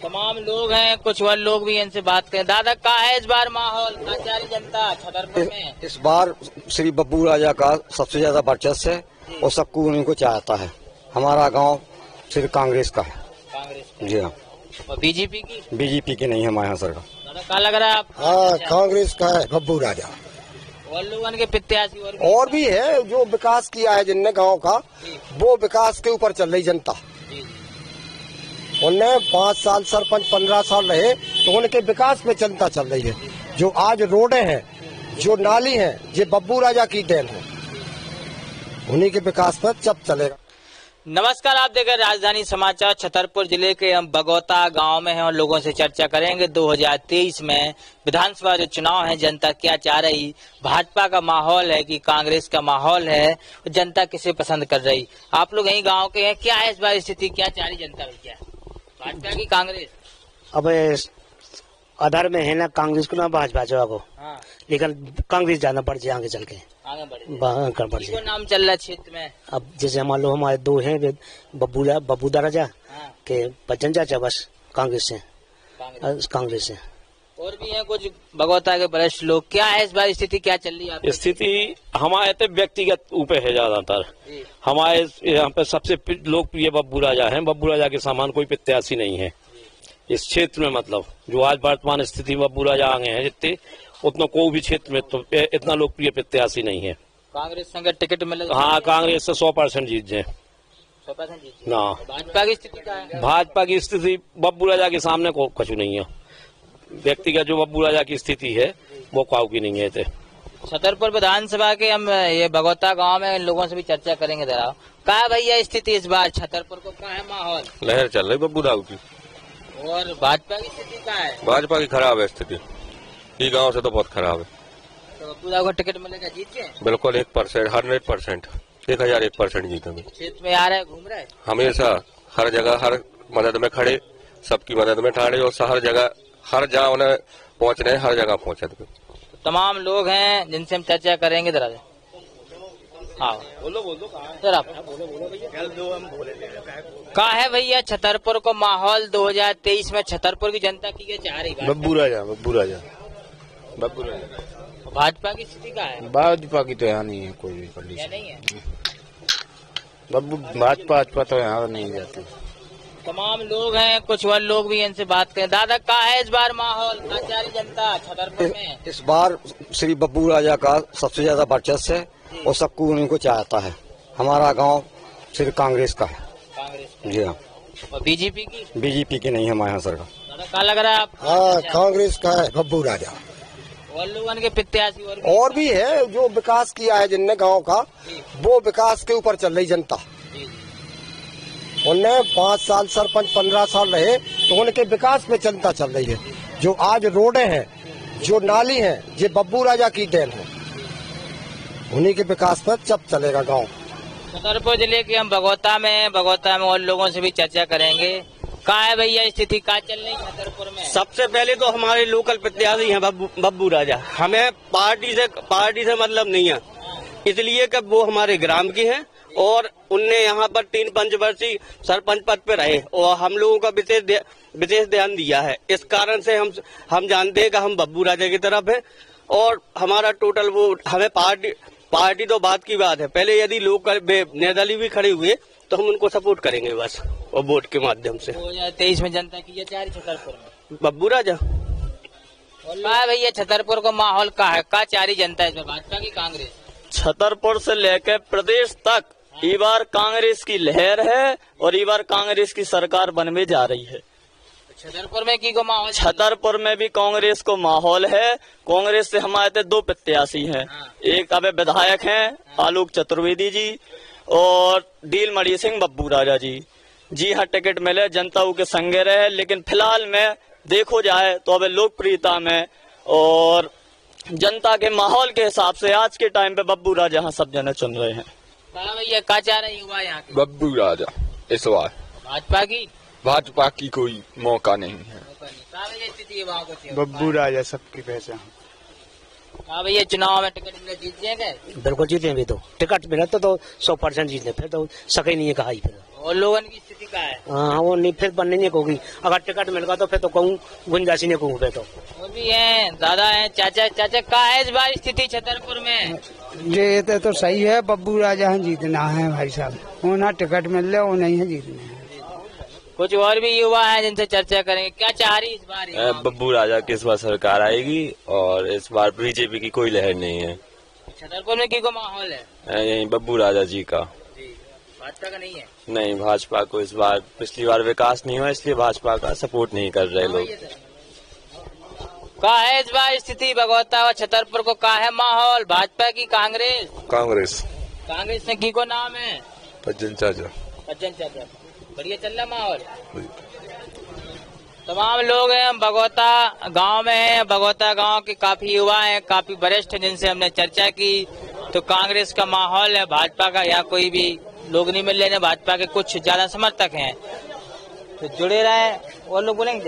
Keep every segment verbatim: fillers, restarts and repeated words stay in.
तमाम लोग हैं, कुछ और लोग भी इनसे बात करें। दादा, का है इस बार माहौल काचारी जनता छतरपुर में? इस बार श्री बब्बू राजा का सबसे ज्यादा वर्चस्व है और सबको उन्हीं को चाहता है। हमारा गांव सिर्फ कांग्रेस का है। कांग्रेस जी हाँ। और बीजेपी की? बीजेपी की नहीं है हमारे यहाँ सर। दादा, का लग रहा है आप? हाँ, कांग्रेस का है बब्बू राजा। और लोगों के प्रत्याशी और भी, और भी है जो विकास किया है जिनने गांव का, वो विकास के ऊपर चल रही जनता। उनने पाँच साल सरपंच पंद्रह साल रहे तो उनके विकास पे जनता चल रही है। जो आज रोडे हैं, जो नाली है, ये बब्बू राजा की देन है। उन्हीं के विकास पर जब चलेगा। नमस्कार, आप देख रहे राजधानी समाचार। छतरपुर जिले के हम बगौता गांव में हैं और लोगों से चर्चा करेंगे दो हज़ार तेईस में विधानसभा जो चुनाव है, जनता क्या चाह रही, भाजपा का माहौल है कि कांग्रेस का माहौल है, जनता किसे पसंद कर रही। आप लोग यही गांव के हैं, क्या है इस बार स्थिति, क्या चाह रही जनता में, क्या भाजपा की कांग्रेस? अब अधर में है ना कांग्रेस को ना भाजपा को। हाँ। लेकिन कांग्रेस जाना पड़ जाए आगे चल के, आगे बढ़ बढ़ जाए। नाम चल रहा है क्षेत्र में? अब जैसे मान लो हमारे दो हैं बब्बू बब्बू राजा। हाँ। के बच्चन चाचा, बस कांग्रेस से कांग्रेस से। और भी हैं कुछ बगौता के वरिष्ठ लोग, क्या है इस बार स्थिति, क्या चल रही है? स्थिति हमारे तो व्यक्तिगत ऊपर है ज्यादातर। हमारे यहाँ पे सबसे लोकप्रिय बब्बू राजा है। बब्बू राजा के समान कोई प्रत्याशी नहीं है इस क्षेत्र में। मतलब जो आज वर्तमान स्थिति बब्बू राजा आगे हैं जितने, उतना कोई भी क्षेत्र में तो इतना लोकप्रिय प्रत्याशी नहीं है। कांग्रेस संग टिकट मिले? हाँ, कांग्रेस से सौ परसेंट जीत जाए। सौ परसेंट जीत ना। भाजपा की स्थिति क्या है? भाजपा की स्थिति बब्बू राजा के सामने को कुछ नहीं है। व्यक्तिगत जो बब्बू राजा की स्थिति है वो काऊ की नहीं है। छतरपुर विधानसभा के हम ये बगौता गांव में लोगों से भी चर्चा करेंगे। जरा क्या है भैया स्थिति इस बार छतरपुर को, क्या है माहौल? लहर चल रही बब्बू राव की। और भाजपा की स्थिति क्या है? भाजपा की खराब है स्थिति, ये गाँव से तो बहुत खराब है। तो बब्बू राव को टिकट मिलेगा, जीत के? बिल्कुल एक परसेंट हंड्रेड परसेंट एक हजार एक परसेंट जीतेंगे। क्षेत्र में आ रहे हैं, घूम रहे हैं हमेशा, हर जगह, हर मदद में खड़े, सबकी मदद में ठाड़े और हर जगह, हर जहाँ उन्हें पहुँच रहे, हर जगह पहुँचे। तमाम लोग हैं जिनसे हम चर्चा करेंगे। जरा हाँ बोलो बोलो सर, आप बोलो बोलो भैया। कहा है भैया छतरपुर को माहौल दो हज़ार तेईस में, छतरपुर की जनता की क्या चाह रही? बब्बू राजा बब्बू राजा बब्बू राजा। भाजपा की स्थिति क्या है? भाजपा की तो यहाँ नहीं है कोई भी कंडीशन, नहीं है। बब्बू भाजपा भाजपा तो यहाँ नहीं जाती। तमाम लोग हैं, कुछ और लोग भी इनसे बात करें। दादा, का है इस बार माहौल काचारी जनता छतरपुर में? इस बार श्री बब्बू राजा का सबसे ज्यादा वर्चस्व है और सबको उन्हीं को चाहता है। हमारा गांव सिर्फ कांग्रेस का है। कांग्रेस? जी हाँ। और बीजेपी की? बीजेपी की नहीं है हमारे यहाँ सर। दादा, का लग रहा है आप? हाँ, कांग्रेस का है बब्बू राजा। और लोगों के प्रत्याशी और भी, और भी है जो विकास किया है जिनने गांव का, वो विकास के ऊपर चल रही जनता। उनने पाँच साल सरपंच पंद्रह साल रहे तो उनके विकास पे जनता चल रही है। जो आज रोडे हैं, जो नाली है, ये बब्बू राजा की देन है। उन्हीं के विकास पर जब चलेगा गांव। छतरपुर जिले के हम बगौता में बगौता में और लोगों से भी चर्चा करेंगे। क्या है भैया स्थिति, क्या चल रही छतरपुर में? सबसे पहले तो हमारे लोकल प्रत्याशी हैं बब्बू बब्बू राजा। हमें पार्टी से पार्टी से मतलब नहीं है, इसलिए कि वो हमारे ग्राम की हैं और उनने यहाँ पर तीन पंचवर्षीय सरपंच पद पे रहे और हम लोगों का विशेष विशेष ध्यान दिया है। इस कारण से हम हम जानते हैं कि हम बब्बू राजा की तरफ हैं और हमारा टोटल वो, हमें पार्टी पार्टी तो बात की बात है, पहले यदि लोग निर्दलीय भी खड़े हुए तो हम उनको सपोर्ट करेंगे बस, और वोट के माध्यम से। दो हजार तेईस में जनता की ये चाह रही छतरपुर में बब्बू राजा। और भैया छतरपुर को माहौल का है, का चाह रही जनता इसमें, भाजपा की कांग्रेस? छतरपुर से लेकर प्रदेश तक इस बार कांग्रेस की लहर है और इस बार कांग्रेस की सरकार बनने जा रही है। छतरपुर में की को माहौल? छतरपुर में भी कांग्रेस को माहौल है। कांग्रेस से हमारे दो प्रत्याशी हैं, एक अब विधायक हैं आलोक चतुर्वेदी जी और डील मणि सिंह बब्बू राजा जी। जी हाँ, टिकट मिले, जनता के संगे रहे, लेकिन फिलहाल में देखो जाए तो अब लोकप्रियता में और जनता के माहौल के हिसाब से आज के टाइम पे बब्बू राजा हाँ सब जने चुन रहे हैं। भैया क्या चाह रहे युवा यहाँ के? बब्बू राजा इस बार। भाजपा की? भाजपा की कोई मौका नहीं है। बब्बू राजा सबकी पहचान। हाँ भैया, चुनाव में टिकट मिले जीत जाएंगे? बिल्कुल जीते भी तो टिकट मिला तो, तो सौ परसेंट जीत ले, फिर तो सके नहीं है कहा ही। फिर और लोगों की स्थिति क्या है? हाँ वो नहीं फिर बनने नहीं होगी, अगर टिकट मिल गया तो फिर तो कहूँ गुंजाइश नहीं कहूँ फिर तो। वो भी है, दादा है, चाचा चाचा क्या है इस बार स्थिति छतरपुर में? ये तो, तो सही है, बब्बू राजा है जीतना है भाई साहब, वो ना टिकट मिल रहे वो नहीं है जीतना है। कुछ और भी युवा हैं जिनसे चर्चा करेंगे, क्या चाह रही इस बार? बब्बू राजा की इस बार सरकार आएगी और इस बार बीजेपी की कोई लहर नहीं है। छतरपुर में की को माहौल है? यही बब्बू राजा जी का। भाजपा का नहीं है? नहीं, भाजपा को इस बार, पिछली बार विकास नहीं हुआ इसलिए भाजपा का सपोर्ट नहीं कर रहे लोग। क्या है इस बार स्थिति बगौता और छतरपुर को, क्या है माहौल, भाजपा की कांग्रेस? कांग्रेस। कांग्रेस में की को नाम है? सज्जन चाचा। सज्जन चाचा, बढ़िया चल रहा माहौल। तमाम लोग हैं बगौता गांव में हैं, बगौता गांव के काफी युवा हैं, काफी वरिष्ठ हैं जिनसे हमने चर्चा की। तो कांग्रेस का माहौल है, भाजपा का या कोई भी लोग नहीं मिल रहे हैं, भाजपा के कुछ ज्यादा समर्थक हैं। तो जुड़े रहे, और लोग बोलेंगे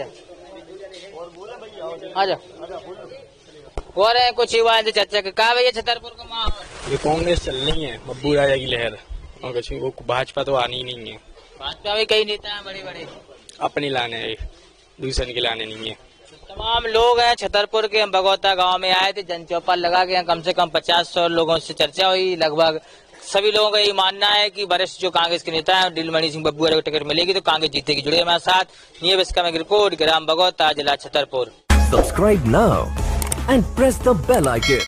आ जाओ। और है कुछ युवा जो चर्चा के, कहा भैया छतरपुर का माहौल? ये कांग्रेस चल रही है, बब्बू राजा की लहर, और कुछ वो भाजपा तो आनी नहीं है। भाजपा भी कई नेता हैं बड़े बड़े, अपनी लाने है, दूसरे के लाने नहीं है। तमाम लोग हैं छतरपुर के, हम बगौता गांव में आए थे, जनचौपाल लगा के कम से कम पचास सौ लोगों से चर्चा हुई। लगभग सभी लोगों का ये मानना है कि वरिष्ठ जो कांग्रेस के नेता हैं, डीलमणि सिंह बब्बू को टिकट मिलेगी तो कांग्रेस जीतेगी। जुड़े हमारे साथ न्यूज़ इसका रिपोर्ट, ग्राम बगौता, जिला Chhatarpur. Subscribe now and press the bell icon.